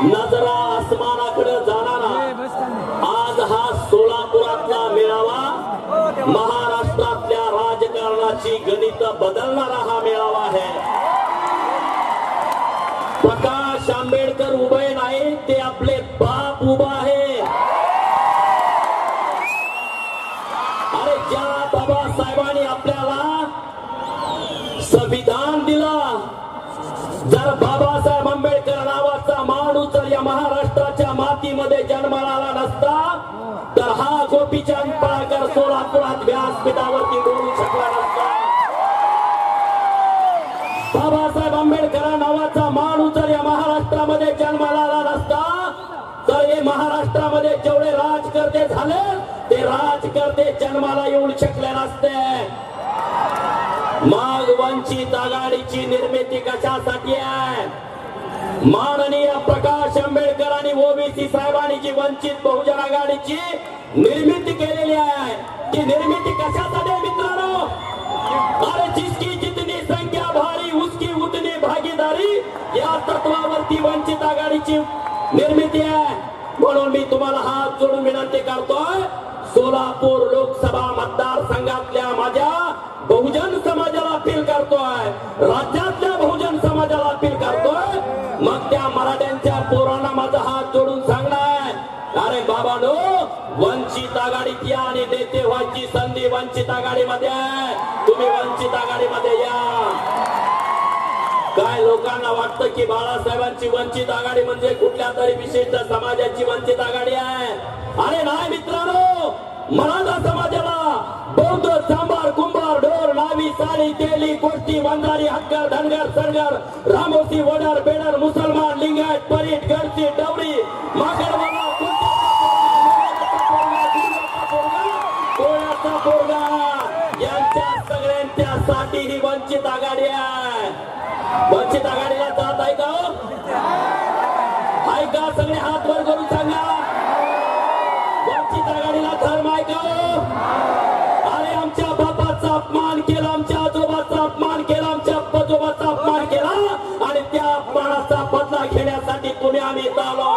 नजरा आसमानाकडे जाणारा आज हा सोलापुरातला मेळावा महाराष्ट्रातल्या राजकारणाची गणित बदलणारा हा मेळावा आहे. प्रकाश आंबेडकर उभे नाही, ते आपले बाप उभा आहे. अरे ज्या बाबासाहेबांनी आपल्याला संविधान दिला, जर बाबासाहेब आंबेडकर नावाचा माणूस जर या महाराष्ट्राच्या मातीमध्ये जन्माला आला नसता तर हा गोपीचंद पळाकर सोलापुरात व्यासपीठावरती बोलू शकला नसता. बाबासाहेब आंबेडकर नावाचा माणूस जर या महाराष्ट्रामध्ये जन्माला आला नसता तर हे महाराष्ट्रामध्ये जेवढे राजकर्ते झाले ते राजकर्ते जन्माला येऊ शकले नसते. मग वंचित आघाडीची निर्मिती कशासाठी आहे? माननीय प्रकाश आंबेडकर आणि ओबीसी साहेबांनी जी वंचित बहुजन आघाडीची निर्मिती केलेली आहे ती निर्मिती कशासाठी आहे मित्रांनो? अरे जिसकी जितनी संख्या भारी उसकी उतनी भागीदारी या तत्वावरती वंचित आघाडीची निर्मिती आहे. म्हणून मी तुम्हाला हात जोडून विनंती करतोय, सोलापूर लोकसभा मतदारसंघातल्या माझ्या बहुजन समाजाला अपील करतोय, राज्यातल्या बहुजन समाजाला अपील करतोय, मग त्या मराठ्यांच्या पोरांना माझा हात जोडून सांगणार, अरे बाबांनो वंचित आघाडीत या आणि नेते व्हायची संधी वंचित आघाडीमध्ये आहे. तुम्ही वंचित आघाडीमध्ये या. काय लोकांना वाटतं की बाळासाहेबांची वंचित आघाडी म्हणजे कुठल्या तरी विशिष्ट समाजाची वंचित आघाडी आहे. अरे नाही मित्रांनो, मराठा समाजाला बौद्ध सांबार कुंभार ढोर नावी साडी तेली कोष्टी वंजारी हक्कर धनगर सरगर रामोसी वडर बेडर मुसलमान लिंगायत परीट गडची डवरी माकडवाला कोळ्याचा पोरगा यांच्या सगळ्यांच्यासाठी ही वंचित आघाडी आहे. वंचित आघाडीला जात आहे का? ऐका सगळे हात वर करून सांगा, वंचित आघाडीला धर्म आहे का? अरे आमच्या बापाचा अपमान केला, आमच्या आजोबाचा अपमान केला, आमच्या आजोबाचा अपमान केला आणि त्या अपमानाचा बदला घेण्यासाठी तुम्ही आम्ही इथं आलो.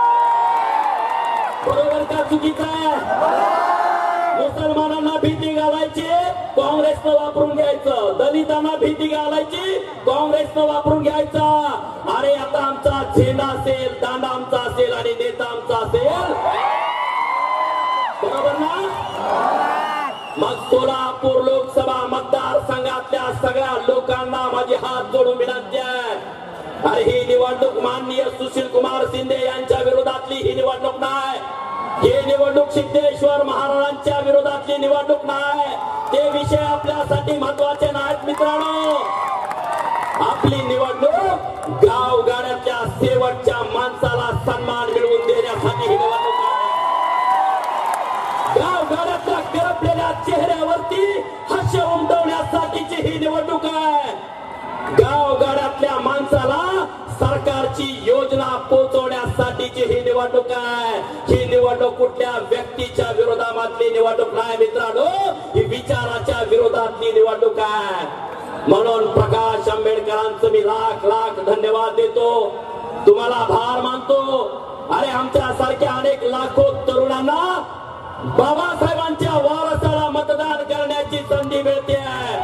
बरोबर का चुकीचं आहे? मुसलमानांना भीती घालायची काँग्रेसनं वापरून घ्यायचं, दलितांना भीती घालायची काँग्रेसनं वापरून घ्यायचा. अरे आता आमचा झेंडा असेल, दांडा आमचा असेल आणि नेता आमचा असेल, बरोबर ना? मग सोलापूर लोकसभा मतदारसंघातल्या सगळ्या लोकांना माझी हात जोडून विनंती आहे, अरे ही निवडणूक माननीय सुशील कुमार शिंदे यांच्या विरोधातली ही निवडणूक नाही. ही निवडणूक सिद्धेश्वर महाराजांच्या विरोधातली निवडणूक नाही. ते विषय आपल्यासाठी महत्वाचे नाहीत मित्रांनो. आपली निवडणूक गावगाड्यातल्या शेवटच्या माणसाला सन्मान मिळवून देण्यासाठी ही निवडणूक आहे. गावगाड्यातल्या करपलेल्या चेहऱ्यावरती हास्य उमटवण्यासाठीची ही निवडणूक आहे. गावगाड्यातल्या माणसाला सरकारची योजना पोहोचवण्यासाठीची ही निवडणूक आहे. ही निवडणूक कुठल्या व्यक्तीच्या विरोधातली निवडणूक नाही मित्रांनो, ही विचाराच्या विरोधातली निवडणूक आहे. म्हणून प्रकाश आंबेडकरांचं मी लाख लाख धन्यवाद देतो, तुम्हाला आभार मानतो. अरे आमच्या सारख्या अनेक लाखो तरुणांना बाबासाहेबांच्या वारसाला मतदान करण्याची संधी मिळते.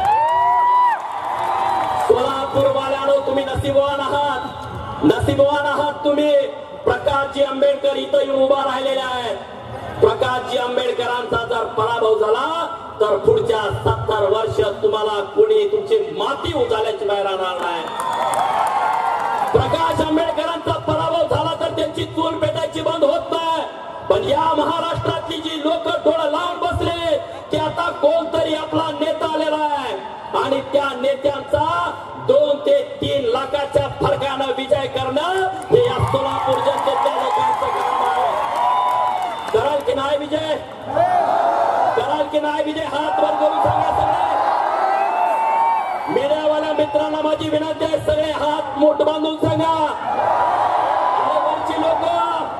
सोलापूरवाल्यानो तुम्ही नशीबवान आहात, नशीबवान आहात तुम्ही. प्रकाशजी आंबेडकर इथं येऊन उभा राहिलेले आहेत. प्रकाशजी आंबेडकरांचा जर पराभव झाला तर पुढच्या 70 वर्ष तुम्हाला कोणी तुमची माती उचलल्याची बाहेर राहणार नाही. प्रकाश आंबेडकरांचा पराभव झाला तर त्यांची चूल पेटायची बंद होत नाही. पण या महाराष्ट्रातली जी लोक डोळं लावून बसले की आता कोणतरी आपला नेता आलेला आहे आणि त्या नेत्यांचा 2 ते 3 लाखाच्या फरकानं विजय करणं हे या सोलापूर जनतेच्या लोकांचं काम आहे. कराल की नाही विजय? कराल की नाही विजय? हात वर करून सांगा सगळे. मीडियावाल्या मित्रांना माझी विनंती आहे, सगळे हात मोठ बांधून सांगा. वरची लोक,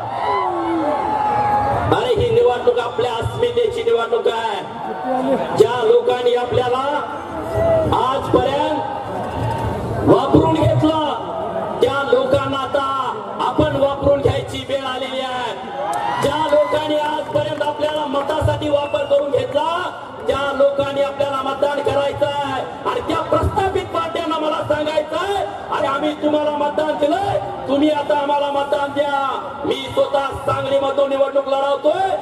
अरे ही निवडणूक आपल्या अस्मितेची निवडणूक आहे. ज्या लोकांनी आपल्याला आजपर्यंत वापरून घेतलं त्या लोकांना आता आपण वापरून लोकांनी आजपर्यंत आपल्याला मतासाठी वापर करून घेतला, त्या लोकांनी आपल्याला मतदान करायचं आहे आणि त्या प्रस्थापित पार्ट्यांना मला सांगायचंय, अरे आम्ही तुम्हाला मतदान दिलंय, तुम्ही आता आम्हाला मतदान द्या. मी स्वतः सांगलीमधून निवडणूक लढवतोय.